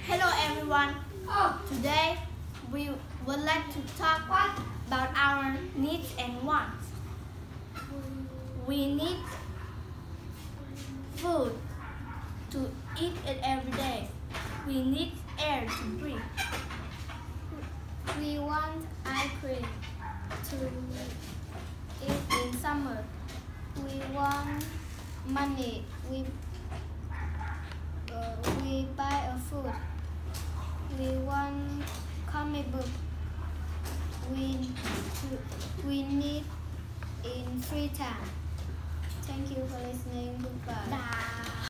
Hello everyone. Today we would like to talk about our needs and wants. We need food to eat it every day. We need air to breathe. We want ice cream to eat in summer. We want money. We buy a food. We want comic book. We need in free time. Thank you for listening. Goodbye. Bye.